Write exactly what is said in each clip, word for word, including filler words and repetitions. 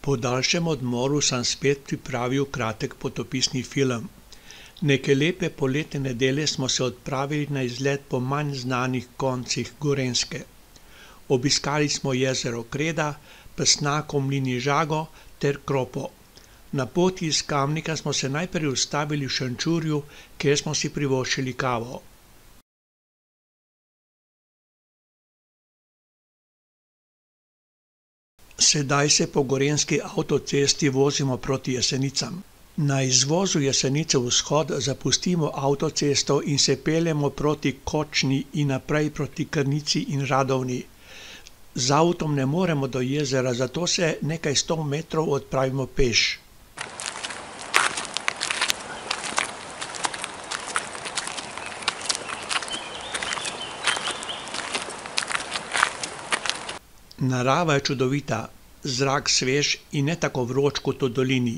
Po daljšem odmoru sem spet pripravil kratek potopisni film. Neke lepe poletne nedelje smo se odpravili na izlet po manj znanih koncih Gorenjske. Obiskali smo jezero Kreda, Pesnakov mlin in Žago ter Kropo. Na poti iz Kamnika smo se najprej ustavili v Šenčurju, kjer smo si privoščili kavo. Sedaj se po gorenjski avtocesti vozimo proti Jesenicam. Na izvozu Jesenice vzhod zapustimo avtocesto in se peljemo proti Kočni in naprej proti Krnici in Radovni. Z avtom ne moremo do jezera, zato se nekaj sto metrov odpravimo peš. Narava je čudovita, zrak svež in ne tako vroč kot v dolini.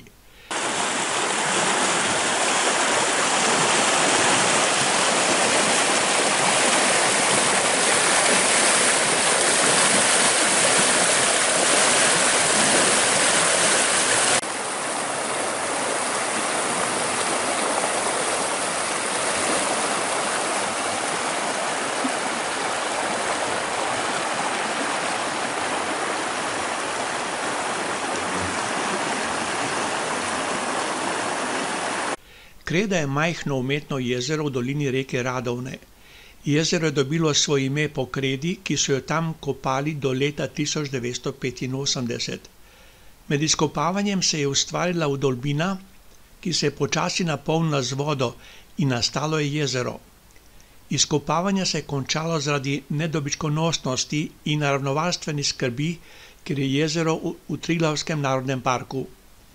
Kreda je majhno umetno jezero v dolini reke Radovne. Jezero je dobilo svoje ime po kredi, ki so jo tam kopali do leta tisoč devetsto petinosemdeset. Med izkopavanjem se je ustvarila vdolbina, ki se je počasi napolnila z vodo in nastalo je jezero. Izkopavanje se je končalo zaradi nedobičkonosnosti in naravovarstvene skrbi, ker je jezero v Triglavskem narodnem parku.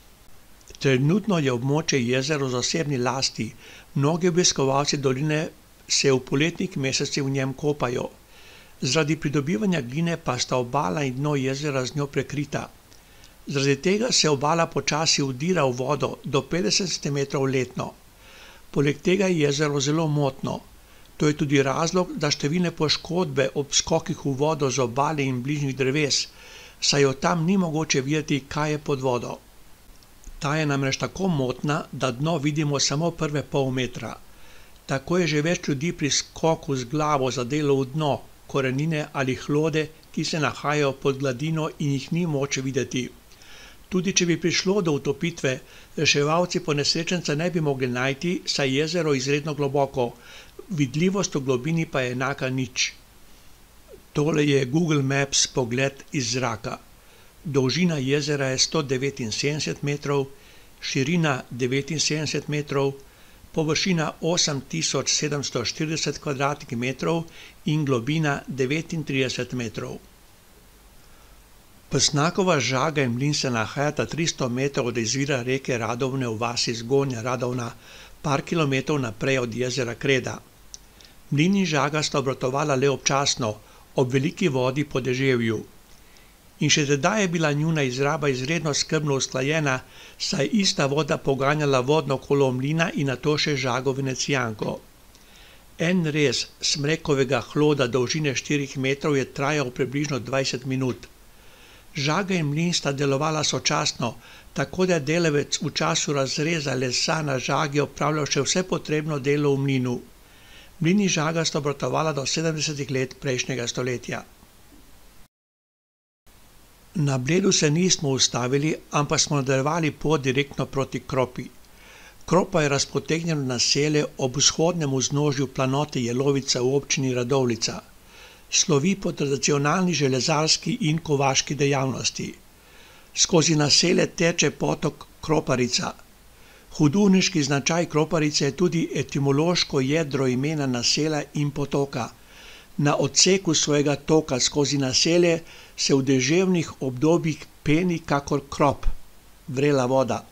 Trenutno je območje jezera v zasebni lasti, mnogi obiskovalci doline se v poletnih mesecih v njem kopajo. Zaradi pridobivanja gline pa sta obala in dno jezera z njo prekrita. Zaradi tega se obala počasi vdira v vodo do petdeset centimetrov letno. Poleg tega je jezero zelo motno. To je tudi razlog, da številne poškodbe ob skokih v vodo z obale in bližnjih dreves, saj od tam ni mogoče videti, kaj je pod vodo. Ta je namreč tako motna, da dno vidimo samo prve pol metra. Tako je že več ljudi pri skoku z glavo zadelo v dno, korenine ali hlode, ki se nahajajo pod gladino in jih ni moč videti. Tudi če bi prišlo do utopitve, reševalci ponesrečenca ne bi mogli najti, saj je jezero izredno globoko, vidljivost v globini pa je enaka nič. Tole je Google Maps pogled iz zraka. Dolžina jezera je sto devetinsedemdeset metrov, širina devetinsedemdeset metrov, površina osem tisoč sedemsto štirideset kvadratnih metrov in globina devetintrideset metrov. Pesnakova Žaga in mlin se nahajata tristo metrov od izvira reke Radovne v vasi Zgornja Radovna, par kilometrov naprej od jezera Kreda. Mlin in Žaga sta obratovala le občasno, ob veliki vodi po deževju. In še tedaj je bila njuna izraba izredno skrbno usklajena, saj ista voda poganjala vodno kolo mlina in nato še Žago venecijanko. En rez smrekovega hloda dolžine štirih metrov je trajal približno dvajset minut. Žaga in mlin sta delovala sočasno, tako da je delavec v času razreza lesa na žagi opravljal še vse potrebno delo v mlinu. Mlin in Žaga sta obratovala do sedemdesetih let prejšnjega stoletja. Na Bledu se nismo ustavili, ampak smo nadaljevali pot direktno proti Kropi. Kropa je razpotegnjeno naselje ob vzhodnem vznožju planote Jelovica v občini Radovljica. Slovi po tradicionalni železarski in kovaški dejavnosti. Skozi naselje teče potok Kroparica. Hudourniški značaj Kroparice je tudi etimološko jedro imena naselja in potoka. Na odseku svojega toka skozi naselje se v deževnih obdobjih peni kakor krop, vrela voda.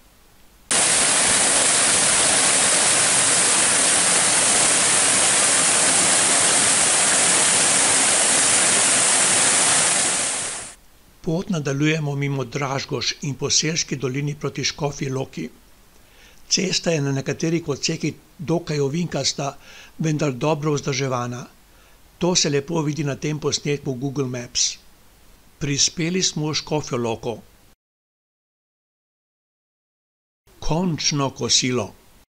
Pot nadaljujemo mimo Dražgoš in po Selški dolini proti Škofji Loki. Cesta je na nekaterih odsekih dokaj ovinkasta, vendar dobro vzdrževana. To se lepo vidi na tem posnetku Google Maps. Prispeli smo v Škofjo Loko. Končno kosilo.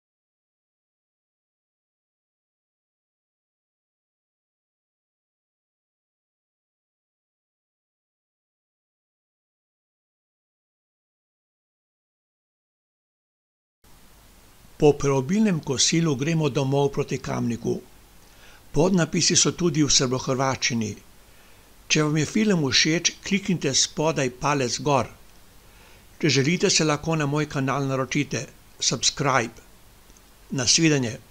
Po preobilnem kosilu gremo domov proti Kamniku. Podnapisi so tudi v srbohrvaščini. Če vam je film všeč, kliknite spodaj palec gor. Če želite, se lahko na moj kanal naročite. Subscribe. Nasvidenje.